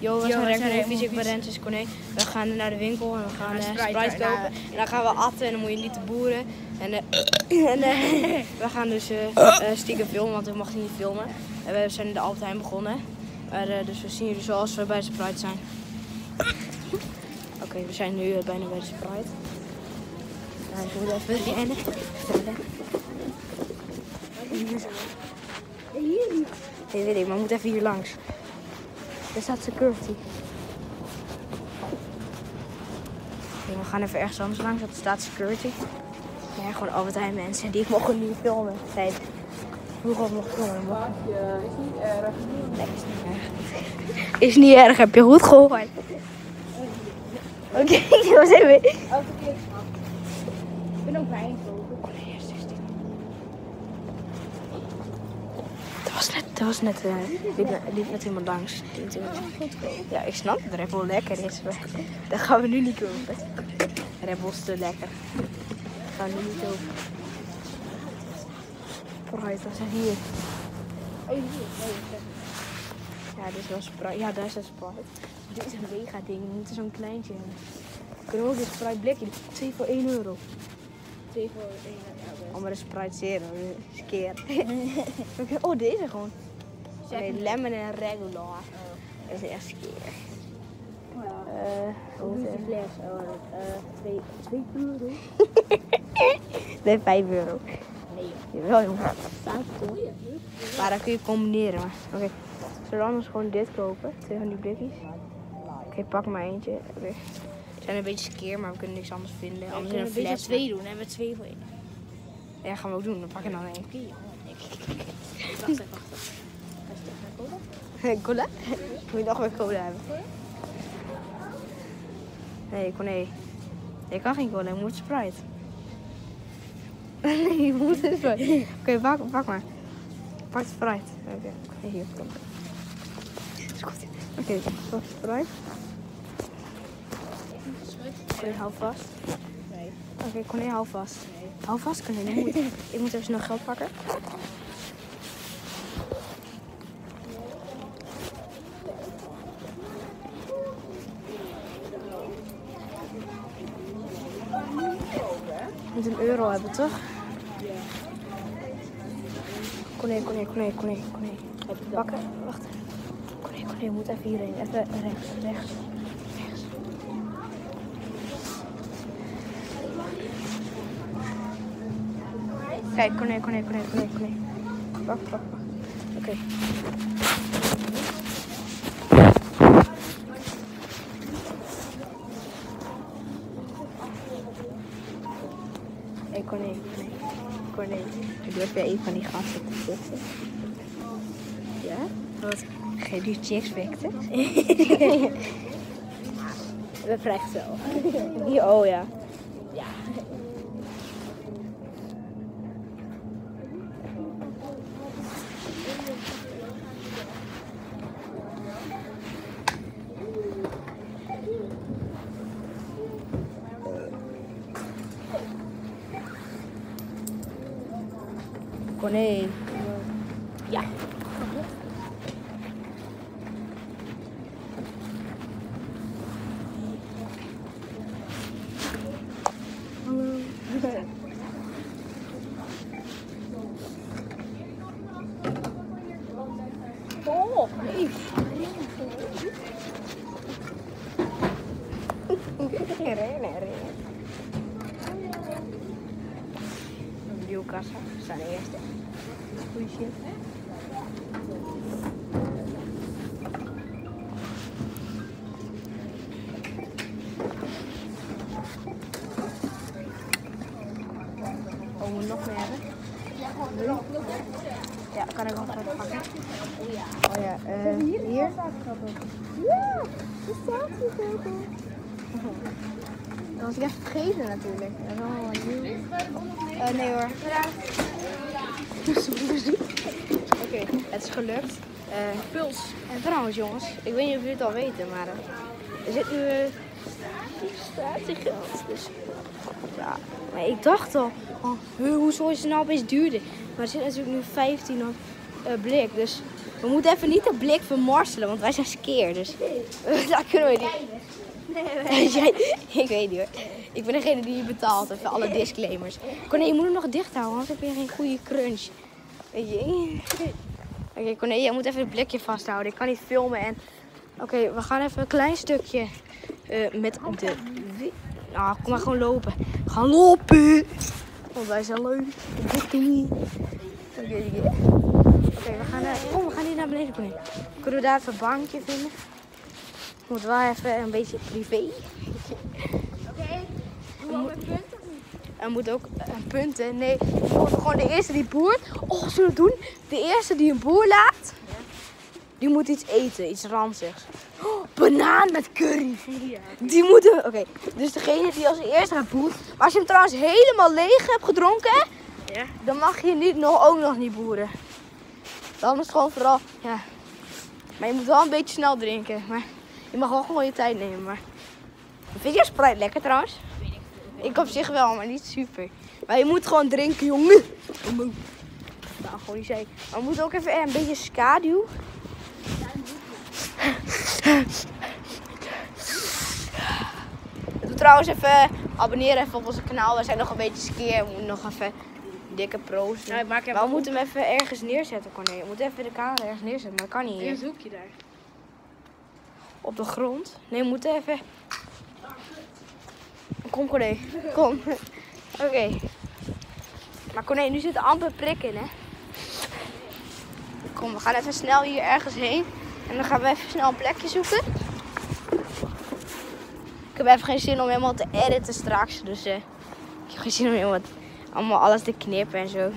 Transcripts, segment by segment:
Yo, we zijn Renkovies, ik ben Rentus Corné. We gaan naar de winkel en we gaan Sprite kopen. En dan gaan we atten en dan moet je niet te boeren. En we gaan dus stiekem filmen, want we mochten niet filmen. En we zijn in de Albert Heijn begonnen. Dus we zien jullie zoals we bij de Sprite zijn. Oké, we zijn nu bijna bij de Sprite. Nou, ik moet even rennen. Nee, weet ik, maar we moeten even hier langs. Daar staat security. Okay, we gaan even ergens anders langs, want er staat security. Ja, gewoon Albert Heijn mensen die mogen niet filmen. Vroeger mocht filmen. Is niet erg. Nee, is niet erg. Is niet erg, heb je goed gehoord. Oké, we zijn weer. Elke keer. Ik ben ook bij kopen. Oh nee, 16. Dat was net liep net iemand langs. Ja, ik snap dat Red Bull lekker is. Maar dat gaan we nu niet kopen. Red Bull is te lekker. Dat gaan we nu niet kopen. Vooruit, wat zijn hier? Ja, dit is wel Sprite. Ja, daar is een Sprite. Dit is een mega ding. We moeten zo'n kleintje hebben. We kunnen ook een Sprite blikje. 2 voor 1 euro. 2 voor 1 euro. Oh, maar de Sprite Zero. Skeer. Oh, deze gewoon. Nee, lemon en regular. Dat is echt skeer. Hoe is die fles? 2 euro? Nee, 5 euro. Nee, Jawel, jongen. staat toch? Maar dan kun je combineren. Oké. Zullen we anders gewoon dit kopen? 2 van die blikjes. Oké, pak maar eentje. Oké. We zijn een beetje skeer, maar we kunnen niks anders vinden. Anders in een fles. 2 doen, hè? Met 2 voor 1. Ja, gaan we ook doen. Dan pak je dan één. Wacht. Cola? Moet je nog weer cola hebben? Nee, nee. Je kan geen cola, je moet Sprite. Nee, je moet Sprite. Oké, pak maar. Pak Sprite. Oké, hier, kom. Is goed. Oké, pak Sprite. Oké, hou vast. Nee. Oké, Corné, hou vast. Nee. Hou vast, Corné. Ik moet even snel geld pakken. Je moet een euro hebben, toch? Ja. Corné. Pakken. Wacht. Corné, je moet even hierheen. Even rechts. Kijk, Corné. Pak. Oké. Hé, Corné. Durf jij een van die gasten te fixen? Ja? Wat? Geef die chicks fikten? We vragen zelf. Hier, oh ja. Ja. Corné. Ja. Oh, nee. Rennen. Videokassa, we staan eerst. Goeie shit. Oh, we moeten nog meer hebben. Ja, kan ik nog wat pakken? Oh ja, hier. Ja, de staat hier zo. Dat was ik even vergeten natuurlijk. Dat is allemaal wat nieuw. Nee hoor. Oké, het is gelukt. Puls. En trouwens jongens, ik weet niet of jullie het al weten, maar er zit nu statiegeld. Dus ja, maar ik dacht al, hoezo is het nou opeens duurder? Maar er zit natuurlijk nu 15 of blik. Dus we moeten even niet de blik vermorselen, want wij zijn skeer. Dus dat kunnen we niet. Ik weet niet hoor. Ik ben degene die je betaalt. Even alle disclaimers. Corné, je moet hem nog dicht houden, anders heb je geen goede crunch. Weet je? Oké, Corné, jij moet even het blikje vasthouden. Ik kan niet filmen en... Oké, we gaan even een klein stukje met de... Nou, kom maar gewoon lopen. We gaan lopen! Want wij zijn leuk. Oké, we gaan hier naar beneden komen. Kunnen we daar even een bankje vinden? Moet wel even een beetje privé. Oké. Moet ook een punt of niet? Er moet ook punten. Nee, gewoon de eerste die boert. Oh, zullen we doen? De eerste die een boer laat, die moet iets eten. Iets ranzigs. Oh, banaan met curry. Ja. Die moeten... Oké, dus degene die als eerste gaat boeren. Maar als je hem trouwens helemaal leeg hebt gedronken, Ja. dan mag je niet ook nog niet boeren. Dan is het gewoon vooral... Ja. Maar je moet wel een beetje snel drinken. Maar je mag wel gewoon je tijd nemen. Maar... Vind je Sprite lekker trouwens? Ik op zich wel, maar niet super. Maar je moet gewoon drinken, jongen. Nou, gewoon niet zeggen. Maar we moeten ook even een beetje schaduw. Doe trouwens even abonneren even op ons kanaal. We zijn nog een beetje skeer. We moeten nog even dikke proost doen. Nou, Maar we moeten hem even ergens neerzetten, Corné. We moeten even de camera ergens neerzetten, maar dat kan niet Een hier. zoekje daar. Op de grond. Nee, we moeten even... Kom, Corné. Kom. Oké. Maar Corné, nu zit er amper prik in, hè. Kom, we gaan even snel hier ergens heen. En dan gaan we even snel een plekje zoeken. Ik heb even geen zin om helemaal te editen straks. Dus ik heb geen zin om allemaal alles te knippen en zo.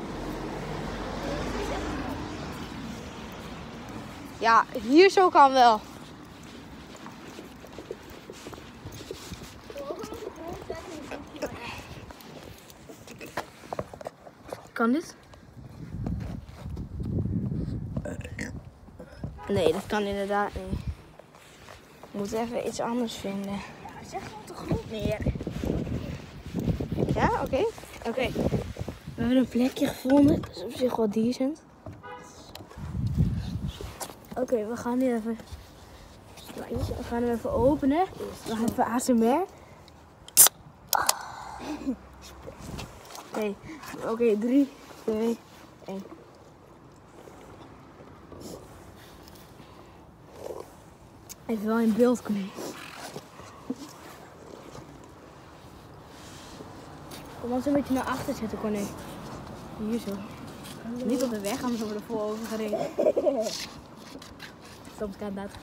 Ja, hier zo kan wel. Kan dit? Nee, dat kan inderdaad niet. We moeten even iets anders vinden. Ja, zeg gewoon de grond neer. Ja, oké. Oké. We hebben een plekje gevonden. Dat is op zich wel decent. Oké, we gaan nu even... We gaan hem even openen. We gaan even ASMR. Nee. Oké, 3, 2, 1. Even wel in beeld komen. Kom ons een beetje naar achter zetten, Corné. Hier zo. Niet op de weg, anders worden we er vol over gereden. Soms kan dat.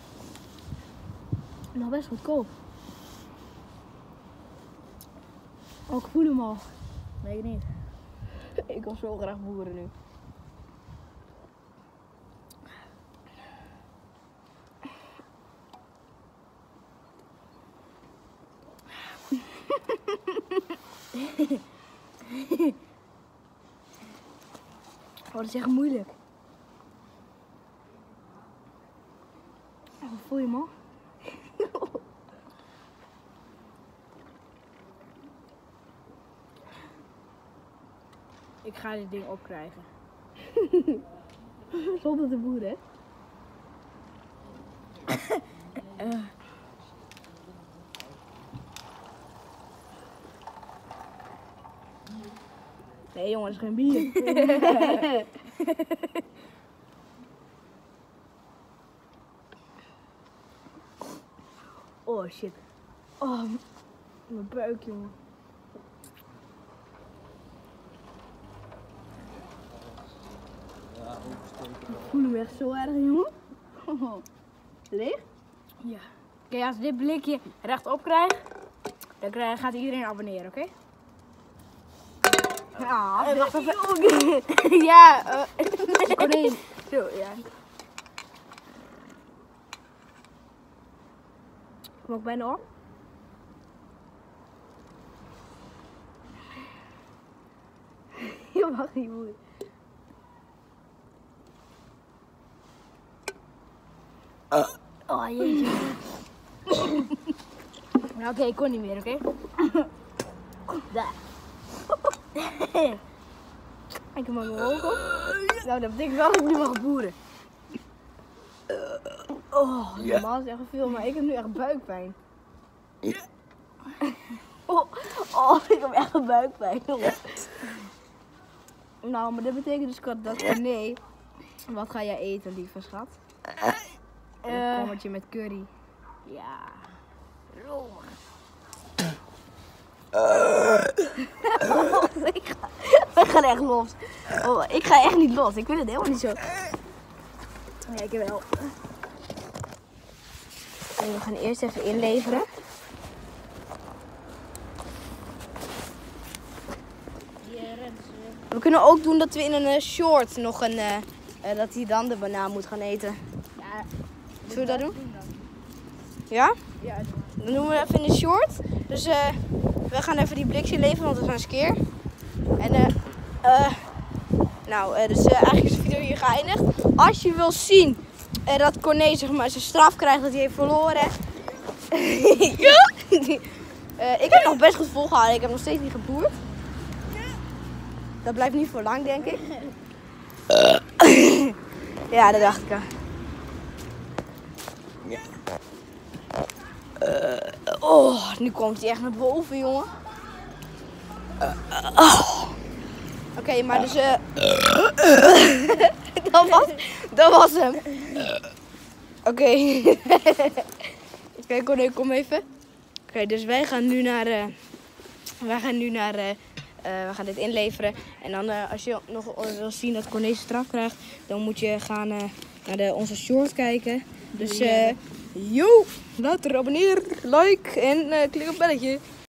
Nog best goedkoop. Oh, ik voel hem al. Nee, niet. Ik wil zo graag boeren nu. Oh, dat is echt moeilijk. Oh, voel je hem al? Ik ga dit ding opkrijgen. Zonder te boeren, hè? Nee jongen, dat is geen bier. Oh shit. Oh, mijn buik jongen. Ik voel hem echt zo erg, jongen. Leeg? Ja. Oké, als ik dit blikje rechtop krijg, dan gaat iedereen abonneren, oké? Ja, wacht even. Ja, Corné. Zo, ja. Kom ook bijna op. Je mag niet moeien. Oh jeetje. Nou, oké, ik kon niet meer, oké? Daar. Ik heb mijn oog op. Nou, dat betekent wel dat ik nu mag boeren. Oh, normaal is het echt veel, maar ik heb nu echt buikpijn. Oh, ik heb echt een buikpijn. Nou, maar dat betekent dus dat nee. Wat ga jij eten, lieve schat? Een kommetje met curry. Ja. We gaan echt los. Oh, ik ga echt niet los. Ik wil het helemaal niet zo. Ja, ik wel. En we gaan eerst even inleveren. We kunnen ook doen dat we in een short nog een... dat hij dan de banaan moet gaan eten. Ja. Zullen we dat doen? Ja? Ja, Dan doen we even in de short. Dus we gaan even die blikjes leveren, want we gaan skeer. En dus eigenlijk is de video hier geëindigd. Als je wil zien dat Corné zeg maar zijn straf krijgt dat hij heeft verloren. Ik heb nog best goed volgehouden. Ik heb nog steeds niet geboerd. Dat blijft niet voor lang, denk ik. Ja, dat dacht ik al. Nu komt hij echt naar boven, jongen. Oké, maar dus... dat was hem. Oké. Oké, Corné, kom even. Oké, dus wij gaan we gaan dit inleveren. En dan als je nog wil zien dat Corné zijn straf krijgt, dan moet je gaan naar onze short kijken. Dus later abonneer, like en klik op het belletje.